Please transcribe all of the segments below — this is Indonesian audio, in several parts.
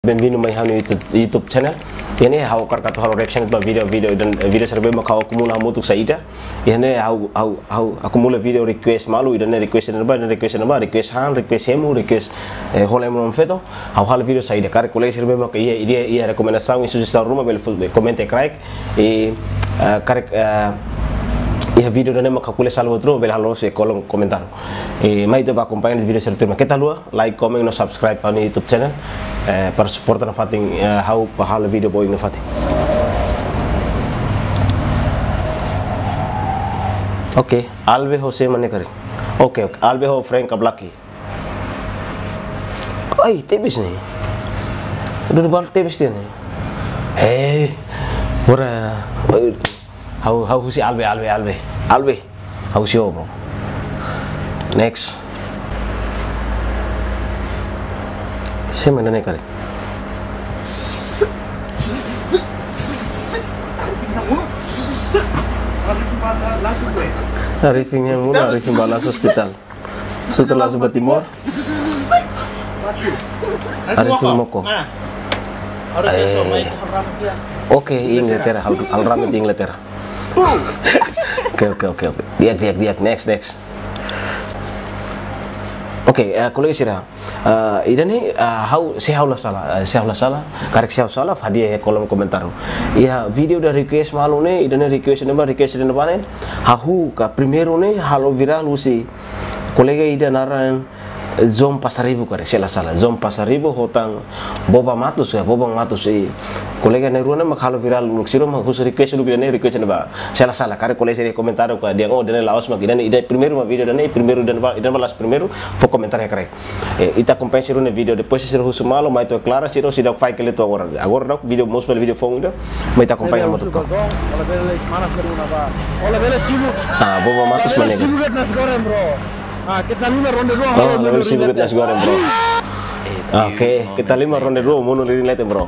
Bem-vindo mais no YouTube channel. Ini how kartu halo reaction itu video dan video serba kau akumula mutu saida. Ini how akumula video request malu dan request han request hemu request hola mon feto. How hal video saida kar kolej serba maka ia rekomendação isso está rumah bel comente crack e kar ia video dan maka kules salvo outro bel halo se kolom comentário. E mais do acompanhar o vídeo certo. Que tal like, comment, no subscribe para o YouTube channel. Para suportar na fating how pahal video boy na fating. Okay, alve Jose mane kare. Okay, alve ho Frank Ablaki. Ay, tebis ni. Udah bal tebis dia ni. Hey, pura how si alve. How si bro. Next. Siapa yang kali? Arifin yang mula, Arifin balas hospital. Setelah Subat Timur, Arifin Moko. Oke, Inglaterra, Al Ramit Inglaterra. Oke. Diak. Next. Oke, kalau isira, ini how lah salah, karek salah, hadiah kolom komentar. Ya video dari request malu nih, ini request ini mana? Hahu ka primero nih, halo viral usi, kolega ida naran Zom Pasaribu karek salah, Zom Pasaribu hotang Boba Matus i, kolega neruana mak halo viral luksiro mak khusus request lu ini request ini ba, salah, karek kolega sini komentar ko dia dan laos mak ini primero ma video dan balas primero fo komentar karek. Ita compensar un video depois se russo malo, mas tu clara se se dá fai que ele tu agora não video most vel video phone ida, mas ita acompanha muito. Boba Matus mana kita 5 ronde 2. Level sibuk nasi goreng bro. Oke, kita 5 ronde 2 mau nulirin lihat bro.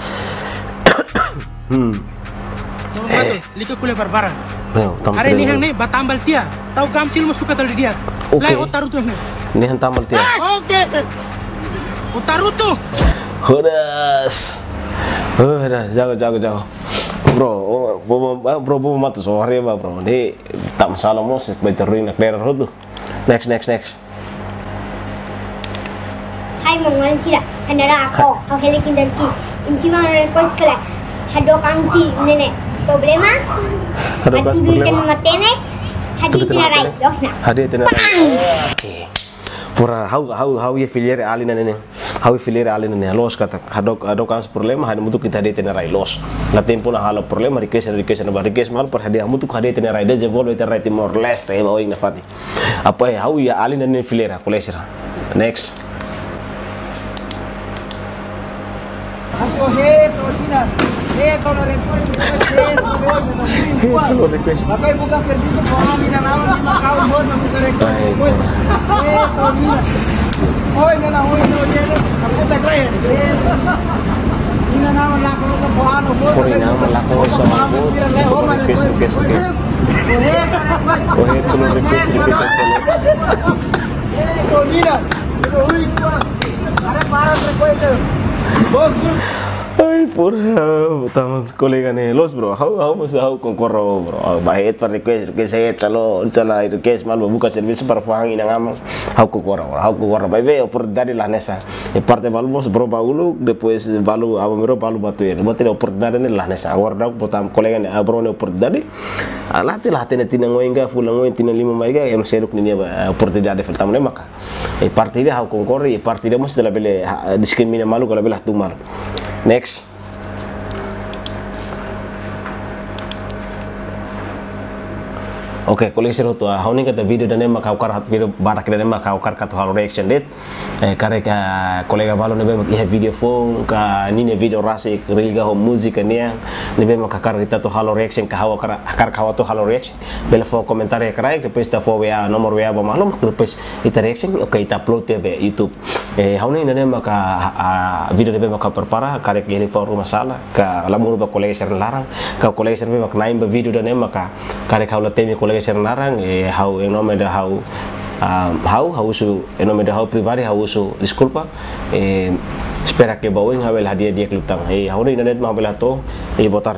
Lika kuliah barbaran. Hari ini nih batambal tia. Tahu kamsil mau suka tadi dia. Lai otaru tuh nih. Ini tambal tia. Oke. Otaru tuh. Hodas. Jago. Bro matus hari bro. Ini tak masalah mau sebenarnya nak daerah itu. Next. Hai mongol tidak, andara aku helikin dan ki. Inci mau request kala. Hado kamsi nenek. Problema? Hado duikan matene. Hadi tinarai, dohna. Hadi tinarai. Oke. Pura how ye filiere alina nene. How filiere alina nene los kata. Hado kans problema hadi mutu kita hadi tinarai los. La tempo na halo problema request mal per hadi mutu hadi tinarai de devolve tinarai timor leste ba oi na fati. Apa how ya alina nene filiere kolesira. Next. Request. Pakai buka servisu pohon ini nama di Macau buat buka request. Oi, nana, aku tak keren. Ini nama laku ke pohon buat. Nama laku sama buat. Request. Tulung request aja. Kau lihat, ada para request. Bos. Ay, pura utama kolega nih los bro, how konkorro bro, bahit per request calo request mal buka service per fangi nang am, how konkorro, bae por dari la nesa, parte balbos bro baulu, depois balu abamiro balu batuer, botele por dari la nesa, agora botam kolega nih abro ne por dari, lati ne tinang ngoinga fulang ngoin tinang lima maiga, em seruk ni ba por dari feltam ne maka, partida how konkorro, partida mos de la bele discrimina malu kalau belah tu mal. Next. Oke, koleksi rotu hauni kata video dan emak kau video barak dan emak kau kata halo reaction date. Karena kolega balu nebe iya video phone ka nini video rasi rilga ho musik nia nebe mak kita tu halo reaction ka hawa tu halo reaction. Bela fo komentar ya karai depois ta fo WA nomor WA ba malum depois ita reaction oke ita upload ya be YouTube. Hauni nene mak video nebe mak perpara karek ini fo rumah sala ka lamun ba kolega ser larang ka kolega ser mak naim ba video dan emak karek haula temi kolega ser larang how yang nome da how su en nome da how privado how su disculpa Espera que bawing habel hadiah dia kelutang. Hauna inanet mah habel to botar.